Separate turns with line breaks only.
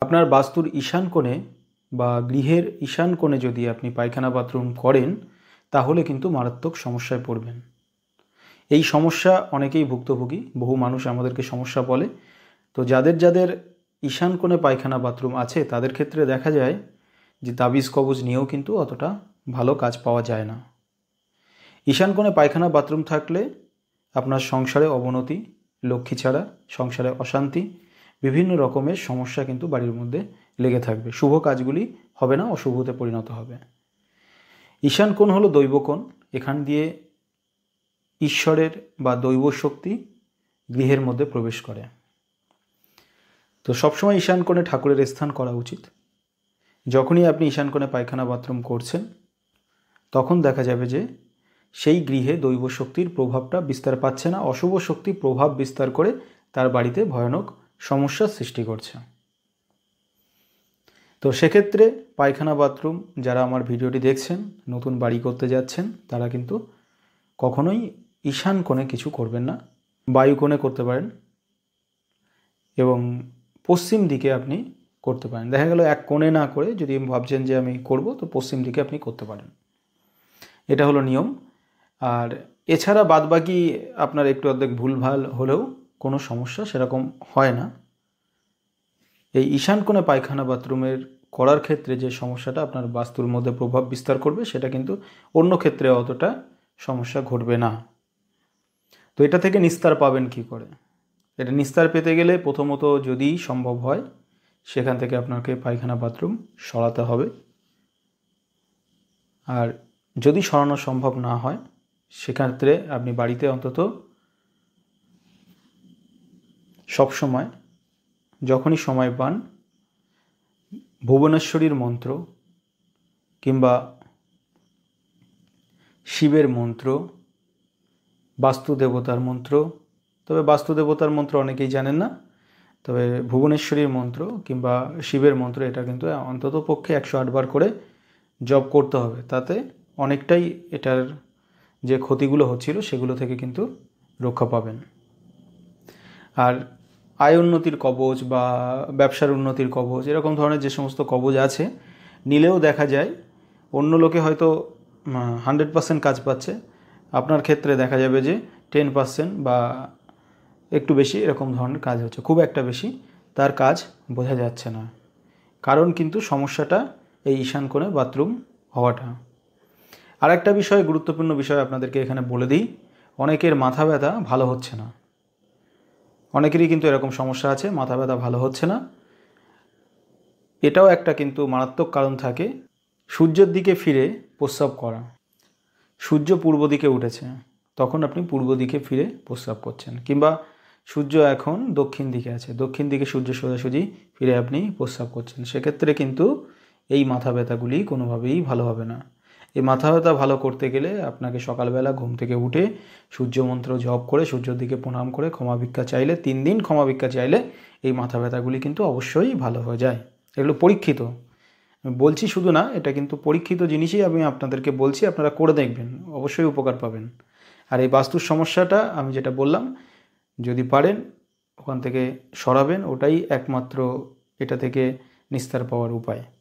আপনার বাস্তুর ঈশান কোণে বা গৃহের ঈশান কোণে যদি আপনি পায়খানা বাথরুম করেন তাহলে কিন্তু মারাত্মক সমস্যায় পড়বেন। এই সমস্যা অনেকেই ভুক্তভোগী, বহু মানুষ আমাদেরকে সমস্যা বলে। তো যাদের যাদের ঈশান কোণে পায়খানা বাথরুম আছে তাদের ক্ষেত্রে দেখা যায় যে তাবিজ কবজ নিয়েও কিন্তু অতটা ভালো কাজ পাওয়া যায় না। ঈশান কোণে পায়খানা বাথরুম থাকলে আপনার সংসারে অবনতি, লক্ষ্মী ছাড়া, সংসারে অশান্তি, বিভিন্ন রকমের সমস্যা কিন্তু বাড়ির মধ্যে লেগে থাকবে। শুভ কাজগুলি হবে না, অশুভতে পরিণত হবে। ঈশান কোণ হলো দৈব কোণ। এখান দিয়ে ঈশ্বরের বা দৈব শক্তি গৃহের মধ্যে প্রবেশ করে। তো সবসময় ঈশান কোণে ঠাকুরের স্থান করা উচিত। যখনই আপনি ঈশান কোণে পায়খানা বাথরুম করছেন তখন দেখা যাবে যে সেই গৃহে দৈব শক্তির প্রভাবটা বিস্তার পাচ্ছে না, অশুভ শক্তি প্রভাব বিস্তার করে তার বাড়িতে ভয়ানক সমস্যার সৃষ্টি করছে। তো সেক্ষেত্রে পায়খানা বাথরুম যারা আমার ভিডিওটি দেখছেন, নতুন বাড়ি করতে যাচ্ছেন, তারা কিন্তু কখনোই ঈশান কোণে কিছু করবেন না। বায়ু কোণে করতে পারেন এবং পশ্চিম দিকে আপনি করতে পারেন। দেখা গেল এক কোণে না করে যদি ভাবছেন যে আমি করব, তো পশ্চিম দিকে আপনি করতে পারেন। এটা হলো নিয়ম। আর এছাড়া বাদবাকি আপনার একটু অর্ধেক ভুলভাল হলেও কোনো সমস্যা সেরকম হয় না। এই ঈশান কোণে পায়খানা বাথরুমের করার ক্ষেত্রে যে সমস্যাটা আপনার বাস্তুর মধ্যে প্রভাব বিস্তার করবে সেটা কিন্তু অন্য ক্ষেত্রে অতটা সমস্যা ঘটবে না। তো এটা থেকে নিস্তার পাবেন কি করে? এটা নিস্তার পেতে গেলে প্রথমত যদি সম্ভব হয় সেখান থেকে আপনাকে পায়খানা বাথরুম সরাতে হবে। আর যদি সরানো সম্ভব না হয় সেক্ষেত্রে আপনি বাড়িতে অন্তত সবসময় যখনই সময় পান ভুবনেশ্বরীর মন্ত্র কিংবা শিবের মন্ত্র, বাস্তুদেবতার মন্ত্র, তবে বাস্তুদেবতার মন্ত্র অনেকেই জানেন না, তবে ভুবনেশ্বরীর মন্ত্র কিংবা শিবের মন্ত্র এটা কিন্তু অন্তত পক্ষে 108 বার করে জপ করতে হবে। তাতে অনেকটাই এটার যে ক্ষতিগুলো হচ্ছিল সেগুলো থেকে কিন্তু রক্ষা পাবেন। আর আয় উন্নতির কবচ বা ব্যবসার উন্নতির কবচ এরকম ধরনের যে সমস্ত কবচ আছে নিলেও দেখা যায় অন্য লোকে হয়তো 100% কাজ পাচ্ছে, আপনার ক্ষেত্রে দেখা যাবে যে 10% বা একটু বেশি এরকম ধরনের কাজ হচ্ছে, খুব একটা বেশি তার কাজ বোঝা যাচ্ছে না। কারণ কিন্তু সমস্যাটা এই ঈশান কোণে বাথরুম হওয়াটা। আর একটা বিষয়, গুরুত্বপূর্ণ বিষয় আপনাদেরকে এখানে বলে দিই, অনেকের মাথা ব্যথা ভালো হচ্ছে না। অনেকেরই কিন্তু এরকম সমস্যা আছে, মাথা ব্যথা ভালো হচ্ছে না। এটাও একটা কিন্তু মারাত্মক কারণ থাকে সূর্যের দিকে ফিরে প্রস্রাব করা। সূর্য পূর্ব দিকে উঠেছে, তখন আপনি পূর্ব দিকে ফিরে প্রস্রাব করছেন, কিংবা সূর্য এখন দক্ষিণ দিকে আছে, দক্ষিণ দিকে সূর্য সোজাসুজি ফিরে আপনি প্রস্রাব করছেন। সেক্ষেত্রে কিন্তু এই মাথা ব্যথাগুলি কোনোভাবেই ভালো হবে না। এই মাথা ব্যথা ভালো করতে গেলে আপনাকে সকালবেলা ঘুম থেকে উঠে সূর্য মন্ত্র জপ করে সূর্যের দিকে প্রণাম করে ক্ষমা ভিক্ষা চাইলে, 3 দিন ক্ষমা ভিক্ষা চাইলে এই মাথা ব্যথাগুলি কিন্তু অবশ্যই ভালো হয়ে যায়। এগুলো পরীক্ষিত, বলছি শুধু না, এটা কিন্তু পরীক্ষিত জিনিসই আমি আপনাদেরকে বলছি, আপনারা করে দেখবেন, অবশ্যই উপকার পাবেন। আর এই বাস্তুর সমস্যাটা আমি যেটা বললাম যদি পারেন ওখান থেকে সরাবেন, ওটাই একমাত্র এটা থেকে নিস্তার পাওয়ার উপায়।